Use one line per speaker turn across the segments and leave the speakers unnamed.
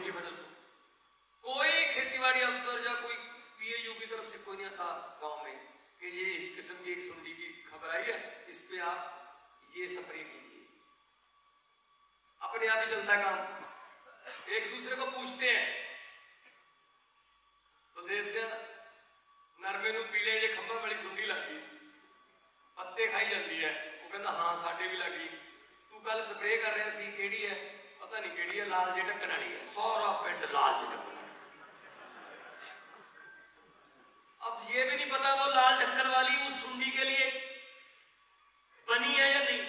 की फसल को। कोई खेतीबाड़ी अफसर या कोई पीएयू की तरफ से कोई नहीं आता गांव में कि ये इस किस्म की एक सुंडी की खबर आई है, इस पे आप ये स्प्रे कीजिए। अपने आप ही चलता काम। एक दूसरे को पूछते हैं, बलदेव से नरमे नू पीले जे खंभा वाली सुंडी लगी, पत्ते खाई जाती है। वो कहना हाँ साडे भी लगी। तू कल स्प्रे कर रहा सी, केड़ी है? पता नहीं केड़ी है, लाल जे ढक्कन वाली है। सारा पिंड लाल जे ढक्कन। अब ये भी नहीं पता वो लाल ढक्कन वाली उस सुंडी के लिए बनी है या नहीं।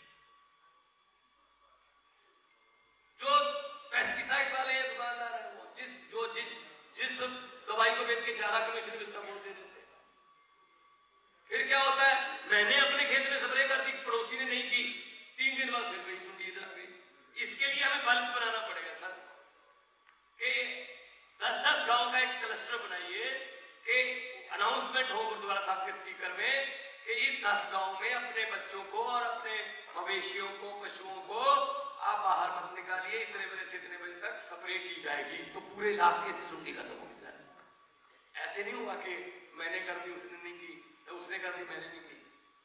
जो पेस्टिसाइड वाले दुकानदार है वो जिस दवाई को बेच के ज्यादा कमीशन मिलता बोल दे देते। फिर क्या होता है, मैंने अपने खेत में स्प्रे कर दी, पड़ोसी ने नहीं की, 3 दिन बाद फिर गई सुंडी इधर आ गई। इसके लिए हमें बल्क बनाना पड़ेगा सर कि 10-10 गांव का एक क्लस्टर बनाइए कि अनाउंसमेंट हो गुरुद्वारा साहब के स्पीकर में कि ये 10 गांव में अपने बच्चों को और अपने मवेशियों को, पशुओं को आप बाहर मत निकालिए, इतने बजे से इतने बजे तक स्प्रे की जाएगी, तो पूरे इलाके से सुंडी खत्म होगी सर। ऐसे नहीं हुआ कि मैंने कर दी उसने नहीं की, तो उसने कर दी मैंने नहीं की।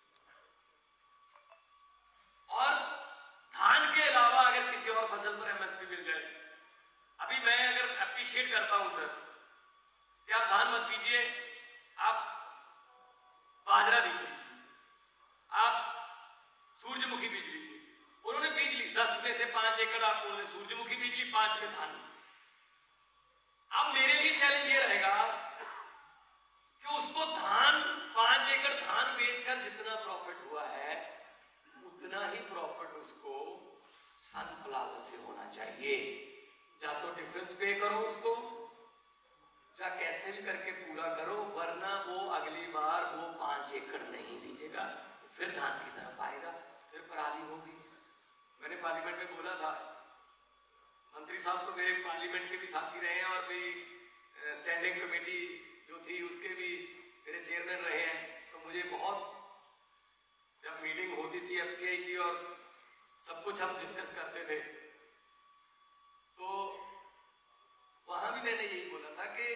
और धान के अलावा अगर किसी और फसल पर एमएसपी मिल जाए, अभी मैं अगर अप्रिशिएट करता हूं सर कि आप धान मत बीजिए, आप बाजरा बीज लीजिए, आप सूरजमुखी बीज लीजिए। उन्होंने बीज ली 10 में से 5 एकड़ आप बोल रहे सूरजमुखी बीज ली, 5 में धान। अब मेरे लिए चैलेंज ये रहेगा कि उसको धान 5 एकड़ धान बेचकर जितना प्रॉफिट हुआ है उतना ही प्रॉफिट उसको सनफ्लावर से होना चाहिए। या तो डिफरेंस पे करो उसको, या कैसे भी करके पूरा करो, वरना वो अगली बार वो 5 एकड़ नहीं बीजेगा, फिर धान की तरफ आएगा, फिर पराली होगी। मैंने पार्लियामेंट में बोला था, मंत्री साहब तो मेरे पार्लियामेंट के भी साथी रहे हैं और मेरी स्टैंडिंग कमेटी जो थी उसके भी मेरे चेयरमैन रहे हैं। तो मुझे बहुत, जब मीटिंग होती थी एफसीआई की और सब कुछ हम डिस्कस करते थे, तो वहां भी मैंने यही बोला था कि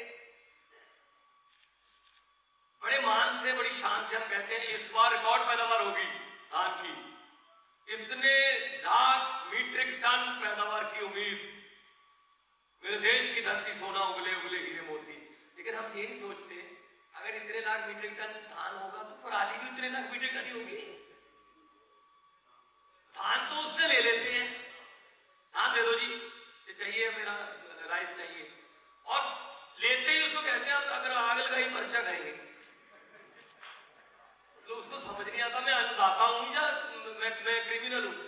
बड़े मान से, बड़ी शान से हम कहते हैं इस बार रिकॉर्ड पैदावार होगी धान की, इतने लाख मीट्रिक टन पैदावार की उम्मीद, मेरे देश की धरती सोना उगले उगले हीरे मोती। लेकिन हम ये नहीं सोचते अगर इतने लाख मीट्रिक टन धान होगा तो पराली भी उतने लाख मीट्रिक टन ही होगी। धान तो उससे ले लेते हैं, धान दे दो जी, ये चाहिए मेरा राइस चाहिए, और लेते ही उसको कहते हैं अगर आग लगाई पर्चा करेंगे। मतलब उसको समझ नहीं आता मैं अन्नदाता हूं या मैं क्रिमिनल हूं।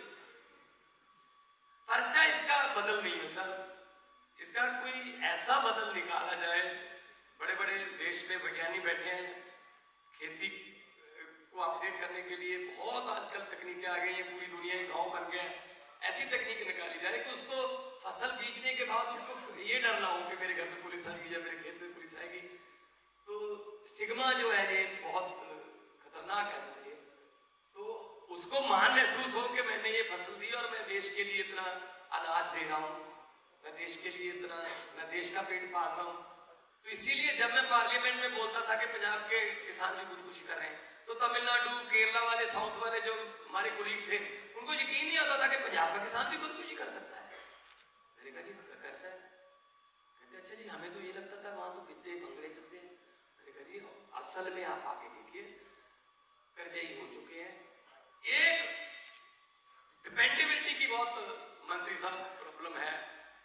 पर्चा इसका बदल नहीं है सर, इसका कोई ऐसा बदल निकाला जाए। बड़े बड़े देश में वैज्ञानिक बैठे हैं, खेती को अपडेट करने के लिए बहुत आजकल तकनीकें आ गई हैं, पूरी दुनिया ही गांव बन गया। ऐसी तकनीक निकाली जाए कि उसको फसल बीजने के बाद उसको ये डर ना हो कि मेरे घर में पुलिस आएगी या मेरे खेत में पुलिस आएगी। तो स्टिग्मा जो है ये बहुत खतरनाक है समझिए। तो उसको मान महसूस हो कि मैंने ये फसल दी और मैं देश के लिए इतना अनाज दे रहा हूं, मैं देश के लिए इतना, मैं देश का पेट पाल रहा हूं। तो इसीलिए जब मैं पार्लियामेंट में बोलता था कि पंजाब के किसान भी खुदकुशी कर रहे हैं, तो तमिलनाडु, केरला वाले, साउथ वाले जो हमारे कुलीग थे, उनको यकीन नहीं आता था कि पंजाब का किसान भी खुदकुशी कर सकता है। मैंने कहा जी करता है। कहते अच्छा जी, हमें तो ये लगता था वहां तो कितने भंगड़े चलते हैं। मैंने कहा जी असल में आप आके देखिए, कर्जई हो चुके हैं। एक डिपेंडेबिलिटी की बहुत मंत्री साहब प्रॉब्लम है।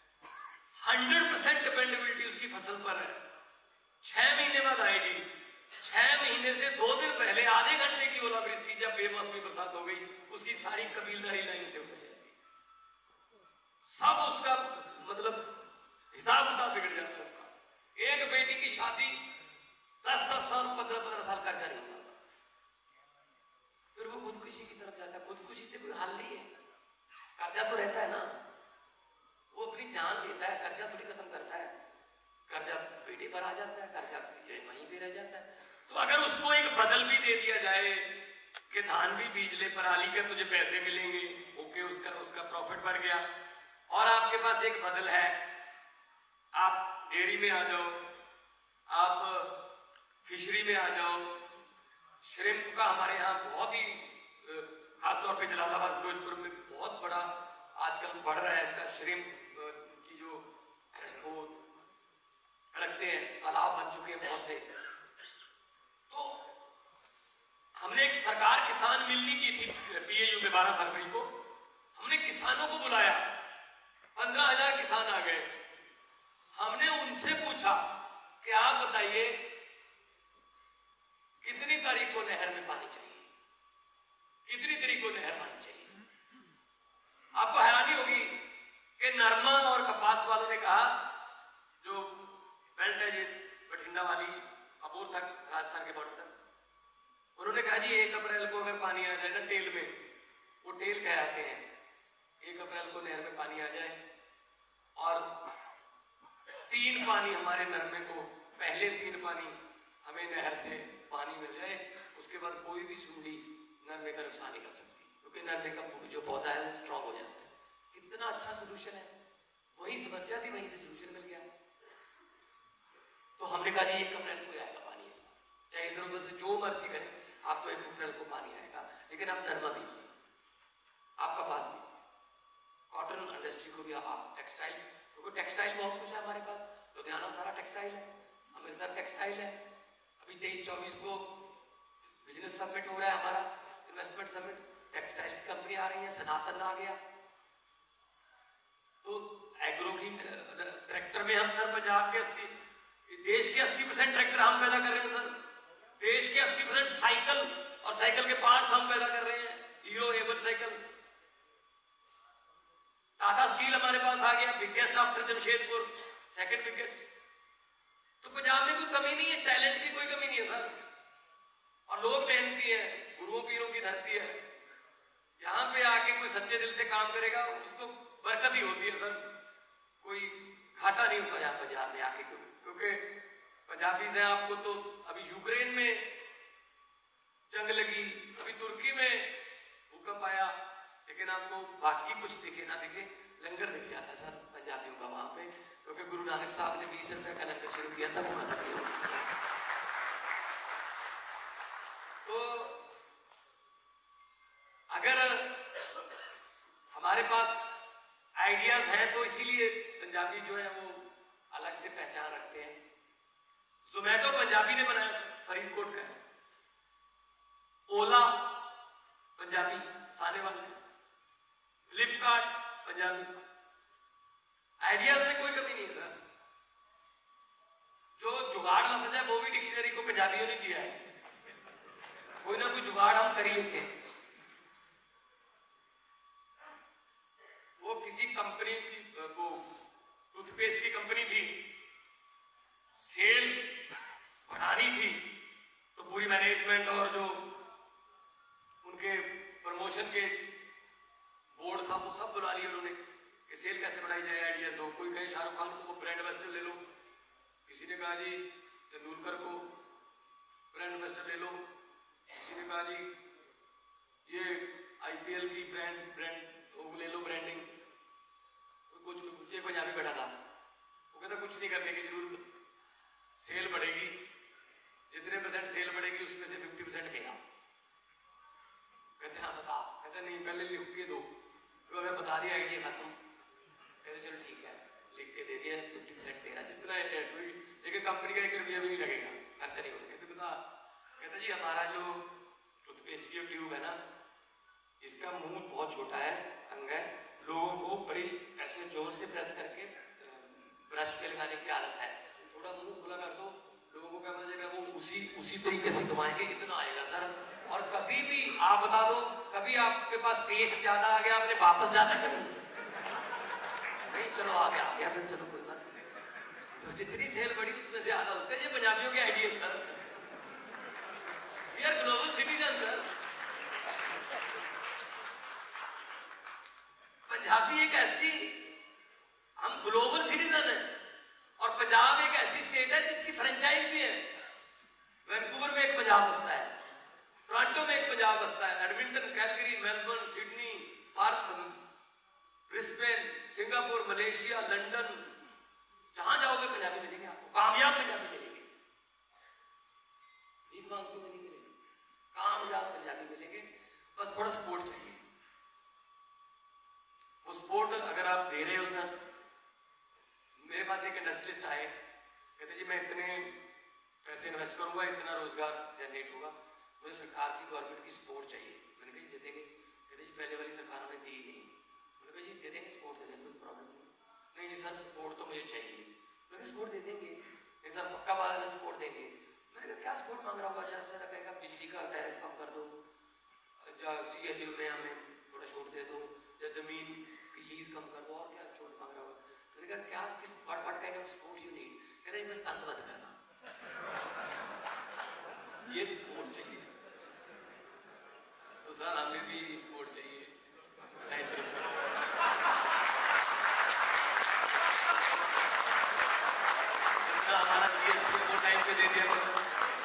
100% डिपेंडेबिलिटी उसकी फसल पर है। 6 महीने बाद आएगी, 6 महीने से 2 दिन पहले आधे घंटे की ओलावृष्टि जब बेमौसमी बरसात हो गई, उसकी सारी कबीलदारी लाइन से उतर जाती है। सब उसका मतलब हिसाब किताब बिगड़ जाता है उसका। एक बेटी की शादी 10-10 साल, 15-15 साल कर्जा नहीं उठाता, फिर वो खुदकुशी की तरफ जाता है। खुदकुशी से कोई हल नहीं है, कर्जा तो रहता है ना, वो अपनी जान देता है, कर्जा थोड़ी खत्म करता है। कर्जा बेटे पर आ जाता है, कर्जा वहीं पे रह जाता है। तो अगर उसको एक बदल भी दे दिया जाए कि धान भी बीज ले, पराली के तुझे पैसे मिलेंगे, ओके, उसका प्रॉफिट बढ़ गया। और आपके पास एक बदल है आप डेयरी में आ जाओ, आप फिशरी में आ जाओ। श्रिम्प का हमारे यहाँ बहुत ही खासतौर पे जलालाबाद फिरोजपुर में बहुत बड़ा आजकल बढ़ रहा है इसका श्रिम्प की जो वो रखते हैं, तालाब बन चुके हैं बहुत से। तो हमने एक सरकार किसान मिलनी की थी PAU में 12 फरवरी को। हमने किसानों को बुलाया, 15,000 किसान आ गए। हमने उनसे पूछा कि आप बताइए कितनी तारीख को नहर में पानी चाहिए, कितनी तारीख को नहर पानी चाहिए। आपको हैरानी होगी कि नरमा और कपास वालों ने कहा, जो बेल्ट है ये बठिंडा वाली अबोर तक राजस्थान के बॉर्डर तक, उन्होंने कहा जी 1 अप्रैल को अगर पानी आ जाए ना टेल में, वो टेल कहते हैं, 1 अप्रैल को नहर में पानी आ जाए और 3 पानी हमारे नरमे को, पहले 3 पानी हमें नहर से पानी मिल जाए, उसके बाद कोई भी सुंडी नरमे का नुकसान नहीं कर सकती, क्योंकि नरमे का जो पौधा है वो स्ट्रांग हो जाता है। कितना अच्छा सोल्यूशन है। वही समस्या थी, वहीं से सोल्यूशन मिल गया। तो हमने कहा जी 1 अप्रैल को आएगा पानी, इसमें चाहे इधर उधर से जो मर्जी करें, आपको 1 अप्रैल को पानी आएगा, लेकिन आप नरमा बीजिए, आप कपास बीजिए, कॉटन इंडस्ट्री को भी आप टेक्सटाइल, क्योंकि टेक्सटाइल बहुत कुछ है हमारे पास, लुधियाना सारा टेक्सटाइल है, अमृतसर टेक्सटाइल है। अभी 23-24 को बिजनेस समिट हो रहा है हमारा, इन्वेस्टमेंट समिट, टेक्सटाइल की कंपनी आ रही है, सनातन आ गया। तो एग्रो की ट्रैक्टर में हम सर पंजाब के देश के 80% ट्रैक्टर हम पैदा कर रहे हैं सर। देश के 80% साइकिल और साइकिल के पार्ट्स हम पैदा कर रहे हैं, hero A1 cycle. Tata steel हमारे पास आ गया, biggest after Jamshedpur, second biggest. तो पंजाब में कोई कमी नहीं है, टैलेंट की कोई कमी नहीं है सर, और लोग मेहनती हैं, गुरुओं पीरों की धरती है। जहां पे आके कोई सच्चे दिल से काम करेगा उसको बरकत ही होती है सर, कोई घाटा नहीं होता यहाँ पंजाब में आके, क्योंकि पंजाबी से आपको तो अभी यूक्रेन में जंग लगी, अभी तुर्की में भूकंप आया, लेकिन आपको बाकी कुछ दिखे ना दिखे, लंगर दिख जाता है सर पंजाबियों का वहां पे, क्योंकि गुरु नानक साहब ने 20 रुपए का लंगर शुरू किया था, वो खत्म नहीं हुआ। तो अगर हमारे पास आइडियाज हैं तो इसीलिए पंजाबी जो है वो अलग से पहचान रखते हैं। जोमेटो पंजाबी ने बनाया फरीदकोट का, ओला पंजाबी साने वाले, फ्लिपकार्ट पंजाबी। आइडियाज में कोई कमी नहीं है सर। जो जुगाड़ लफ्ज है वो भी डिक्शनरी को पंजाबियों ने दिया है, कोई ना कोई जुगाड़ हम कर ही लेते हैं। वो किसी कंपनी की, वो टूथपेस्ट की कंपनी थी, सेल बढ़ानी थी, तो पूरी मैनेजमेंट और जो उनके प्रमोशन के बोर्ड था वो सब बुला लिया उन्होंने कि सेल कैसे बढ़ाई जाए, आइडियाज दो। कोई कहे शाहरुख खान को ब्रांड एम्बेसडर ले लो, किसी ने कहा जी तेंदुलकर को ब्रांड एम्बेसडर ले लो, किसी ने कहा जी ये IPL की ब्रांड ले लो, ब्रांडिंग। कुछ एक पंजाबी बैठा था, वो कहता कुछ नहीं करने की जरूरत, सेल बढ़ेगी, जितने % सेल बढ़ेगी उसमें से 50% मेरा। कहते हाँ बता, कहते नहीं पहले लिख के दो, तो अगर बता दिया आइडिया खत्म। कहते चलो ठीक है, लिख के दे दिया, 50% तेरा, जितना है, लेकिन कंपनी का 1 रुपया भी नहीं लगेगा, खर्चा नहीं होगा। कहते बता, कहते जी हमारा जो टूथपेस्ट की ट्यूब है ना, इसका मुंह बहुत छोटा है, अंग है, लोगों को बड़ी ऐसे जोर से प्रेस करके ब्रश पे लगाने की आदत है, थोड़ा मुंह खुला कर दो, लोगों को क्या पता चलेगा, वो उसी तरीके से घुमाएंगे, इतना आएगा सर। और कभी भी आप बता दो, कभी आपके पास पेस्ट ज्यादा आ गया, आपने वापस जाना कभी नहीं, चलो आ गया फिर चलो कोई बात नहीं। तो जितनी सेल बढ़ी उसमें से आधा उसका। ये पंजाबियों के idea sir, we are global citizen sir. Punjabi एक ऐसी, हम ग्लोबल सिटीजन है, और पंजाब एक ऐसी स्टेट है जिसकी फ्रेंचाइज भी है। वैंकूवर में एक पंजाब बसता है, टोरंटो में एक पंजाब बसता है, Edmonton, Calgary, Melbourne, Sydney, Perth, Brisbane, Singapore, Malaysia, London, जहां जाओगे पंजाबी मिलेंगे आपको, कामयाब पंजाबी मिलेंगे, भीख मांगते हुए नहीं मिलेंगे, कामयाब पंजाबी मिलेंगे। बस थोड़ा सपोर्ट चाहिए। वो सपोर्ट अगर आप दे रहे हो सर, मेरे पास एक इंडस्ट्रियलिस्ट आए, कहते जी मैं इतने पैसे इन्वेस्ट करूंगा, इतना रोजगार जनरेट होगा, मुझे सरकार की, गवर्नमेंट की सपोर्ट चाहिए। मैंने कहा जी दे देंगे। कहते जी पहले वाली सरकारों ने दी नहीं। मैंने कहा जी दे देंगे, सपोर्ट दे देंगे, कोई प्रॉब्लम नहीं। नहीं जी सर सपोर्ट तो मुझे चाहिए। मैंने सपोर्ट दे देंगे। नहीं सर पक्का बात है सपोर्ट देंगे। मैंने कहा क्या सपोर्ट मांग रहा होगा? ज़्यादा से ज़्यादा कहेगा बिजली का टैरिफ कम कर दो, CLU में हमें थोड़ा छूट दे दो, या जमीन की लीज कम कर दो, और क्या छूट मांग रहा होगा? मैंने कहा क्या, किस what kind of support you need? कह रहे बस तंग मत करना, ये सपोर्ट चाहिए। तो सर हमें भी सपोर्ट चाहिए साइंटिस्ट। जितना हमारा GST वो टाइम पे दे दिया करो,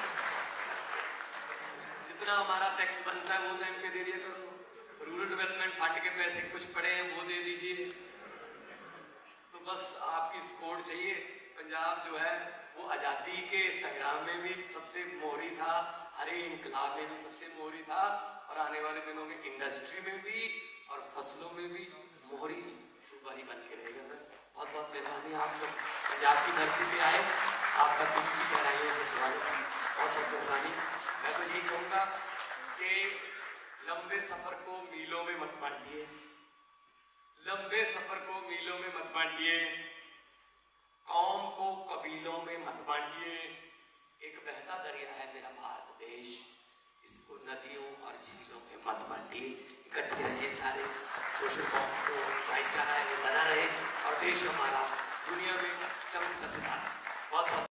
जितना हमारा टैक्स बनता है वो टाइम पे दे दिया करो, रूरल डेवलपमेंट फंड के पैसे कुछ पड़े हैं वो दे दीजिए। तो बस आपकी सपोर्ट चाहिए। पंजाब जो है वो आजादी के संग्राम में भी सबसे मोहरी था, हरे इनकलाब में भी सबसे मोहरी था, और आने वाले दिनों में इंडस्ट्री में भी और फसलों में भी मोहरी सूबा ही बन के रहेगा। सर बहुत बहुत मेहरबानी, आप लोग पंजाब की धरती पे आए, आपका दिल की गहराइयों से स्वागत है, बहुत बहुत मेहरबानी। मैं तो यही कहूँगा कि लंबे सफर को मीलों में मत बांटिए, लंबे सफर को मीलों में मत बांटिए, कौम को कबीलों में मत बांटिए। एक बहता दरिया है मेरा भारत देश, इसको नदियों और झीलों में मत बांटिए। इकट्ठे रहिए सारे, कोशिशों को भाईचारा बना रहे और देश हमारा दुनिया में चमकता सितारा। बहुत बहुत